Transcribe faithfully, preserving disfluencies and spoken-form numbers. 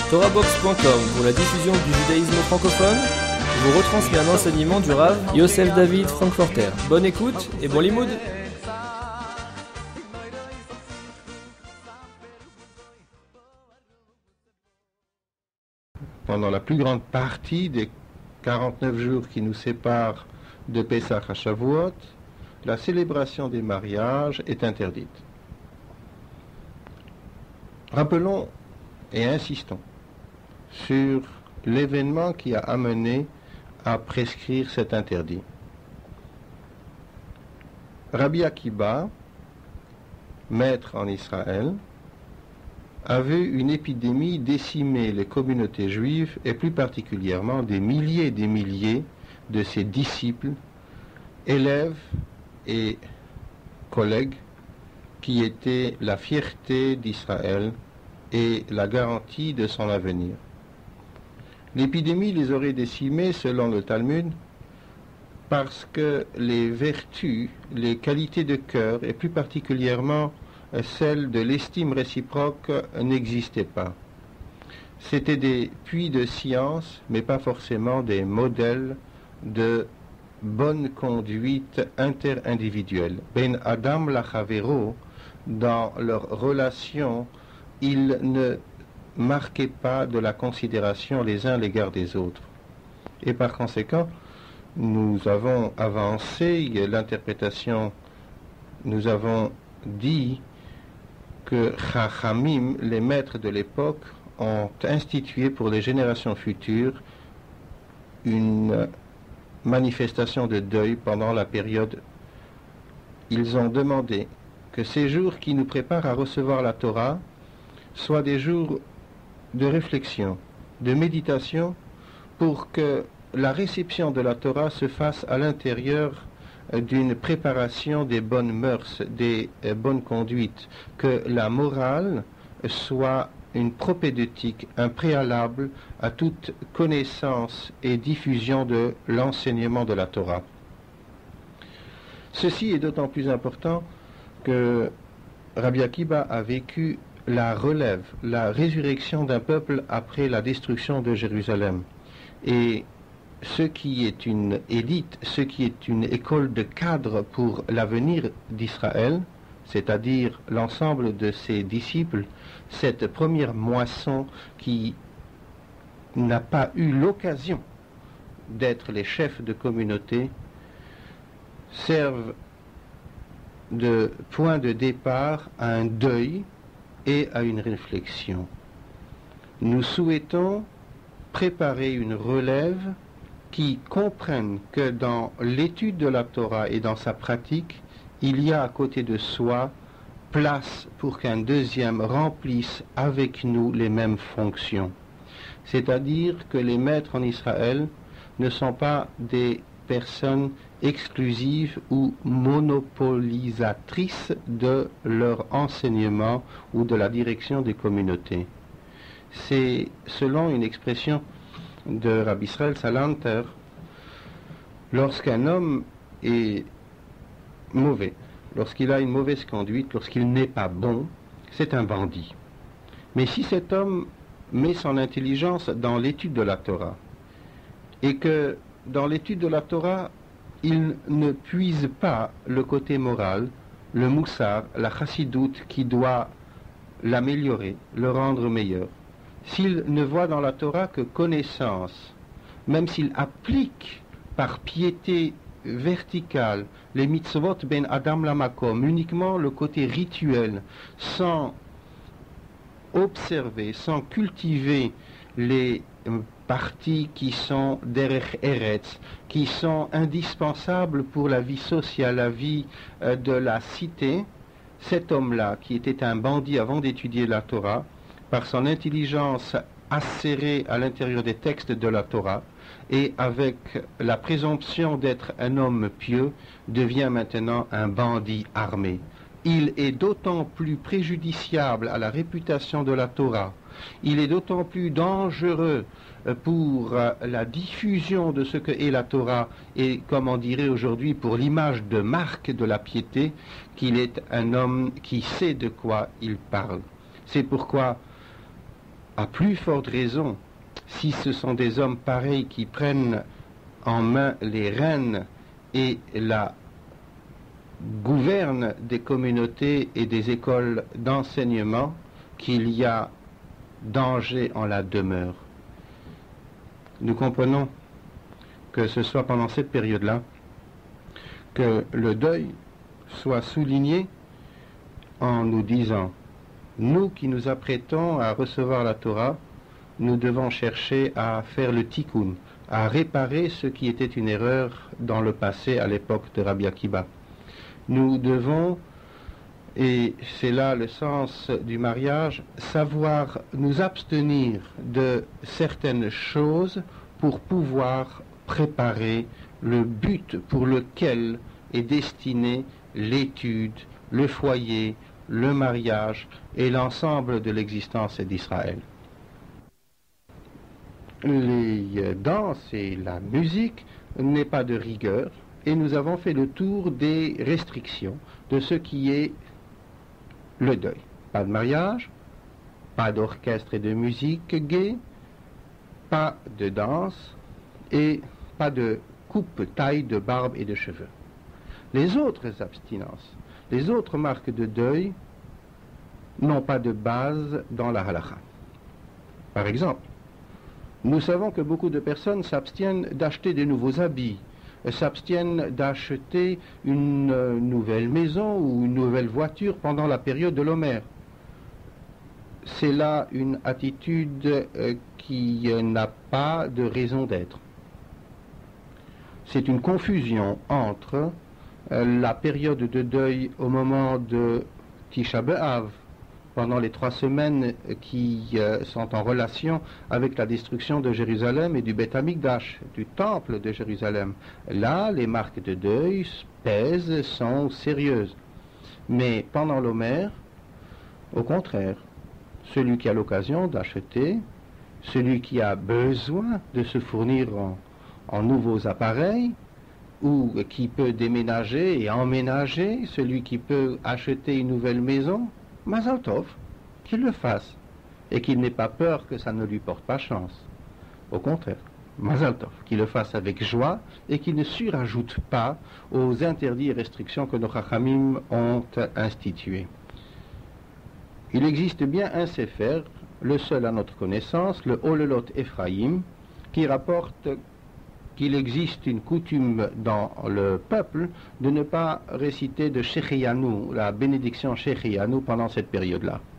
Torahbox point com pour la diffusion du judaïsme francophone vous retransmet un enseignement du Rav Yosef David Frankforter. Bonne écoute et bon limoud. Pendant la plus grande partie des quarante-neuf jours qui nous séparent de Pesach à Shavuot, la célébration des mariages est interdite. Rappelons et insistons sur l'événement qui a amené à prescrire cet interdit. Rabbi Akiba, maître en Israël, a vu une épidémie décimer les communautés juives et plus particulièrement des milliers et des milliers de ses disciples, élèves et collègues qui étaient la fierté d'Israël et la garantie de son avenir. L'épidémie les aurait décimés, selon le Talmud, parce que les vertus, les qualités de cœur, et plus particulièrement celles de l'estime réciproque, n'existaient pas. C'étaient des puits de science, mais pas forcément des modèles de bonne conduite interindividuelle. Ben Adam lachavero, dans leur relation, ils ne marquaient pas de la considération les uns à l'égard des autres. Et par conséquent, nous avons avancé l'interprétation, nous avons dit que Chachamim, les maîtres de l'époque, ont institué pour les générations futures une manifestation de deuil pendant la période. Ils ont demandé que ces jours qui nous préparent à recevoir la Torah soient des jours de réflexion, de méditation, pour que la réception de la Torah se fasse à l'intérieur d'une préparation des bonnes mœurs, des bonnes conduites, que la morale soit une propédeutique, un préalable à toute connaissance et diffusion de l'enseignement de la Torah. Ceci est d'autant plus important que Rabbi Akiba a vécu la relève, la résurrection d'un peuple après la destruction de Jérusalem. Et ce qui est une élite, ce qui est une école de cadre pour l'avenir d'Israël, c'est-à-dire l'ensemble de ses disciples, cette première moisson qui n'a pas eu l'occasion d'être les chefs de communauté, servent de point de départ à un deuil et à une réflexion. Nous souhaitons préparer une relève qui comprenne que dans l'étude de la Torah et dans sa pratique, il y a à côté de soi place pour qu'un deuxième remplisse avec nous les mêmes fonctions. C'est-à-dire que les maîtres en Israël ne sont pas des personnes exclusives ou monopolisatrices de leur enseignement ou de la direction des communautés. C'est, selon une expression de Rabbi Israël Salanter, lorsqu'un homme est mauvais, lorsqu'il a une mauvaise conduite, lorsqu'il n'est pas bon, c'est un bandit. Mais si cet homme met son intelligence dans l'étude de la Torah, et que dans l'étude de la Torah, il ne puise pas le côté moral, le moussar, la chassidoute qui doit l'améliorer, le rendre meilleur, s'il ne voit dans la Torah que connaissance, même s'il applique par piété verticale les mitzvot ben Adam lamakom, uniquement le côté rituel, sans observer, sans cultiver les parties qui sont derech eretz, qui sont indispensables pour la vie sociale, la vie euh, de la cité, cet homme-là, qui était un bandit avant d'étudier la Torah, par son intelligence acérée à l'intérieur des textes de la Torah, et avec la présomption d'être un homme pieux, devient maintenant un bandit armé. Il est d'autant plus préjudiciable à la réputation de la Torah, il est d'autant plus dangereux pour la diffusion de ce que est la Torah et, comme on dirait aujourd'hui, pour l'image de marque de la piété, qu'il est un homme qui sait de quoi il parle. C'est pourquoi à plus forte raison, si ce sont des hommes pareils qui prennent en main les rênes et la gouvernent des communautés et des écoles d'enseignement, qu'il y a danger en la demeure. Nous comprenons que ce soit pendant cette période-là que le deuil soit souligné en nous disant: nous qui nous apprêtons à recevoir la Torah, nous devons chercher à faire le tikkun, à réparer ce qui était une erreur dans le passé à l'époque de Rabbi Akiba. Nous devons, et c'est là le sens du mariage, savoir nous abstenir de certaines choses pour pouvoir préparer le but pour lequel est destinée l'étude, le foyer, le mariage et l'ensemble de l'existence d'Israël. Les danses et la musique n'est pas de rigueur, et nous avons fait le tour des restrictions de ce qui est le deuil. Pas de mariage, pas d'orchestre et de musique gaie, pas de danse et pas de coupe, taille de barbe et de cheveux. Les autres abstinences, les autres marques de deuil n'ont pas de base dans la halakha. Par exemple, nous savons que beaucoup de personnes s'abstiennent d'acheter de nouveaux habits, s'abstiennent d'acheter une euh, nouvelle maison ou une nouvelle voiture pendant la période de l'Omer. C'est là une attitude euh, qui euh, n'a pas de raison d'être. C'est une confusion entre euh, la période de deuil au moment de Tisha B'Av, pendant les trois semaines qui euh, sont en relation avec la destruction de Jérusalem et du Beth Amikdash, du temple de Jérusalem. Là, les marques de deuil pèsent, sont sérieuses. Mais pendant l'Omer, au contraire, celui qui a l'occasion d'acheter, celui qui a besoin de se fournir en, en nouveaux appareils, ou qui peut déménager et emménager, celui qui peut acheter une nouvelle maison, Mazal Tov, qu'il le fasse, et qu'il n'ait pas peur que ça ne lui porte pas chance. Au contraire, Mazal Tov, qu'il le fasse avec joie, et qu'il ne surajoute pas aux interdits et restrictions que nos Chachamim ont institués. Il existe bien un Sefer, le seul à notre connaissance, le Olelot Ephraim, qui rapporte qu'il existe une coutume dans le peuple de ne pas réciter de Shechianu, la bénédiction Shechianu pendant cette période-là.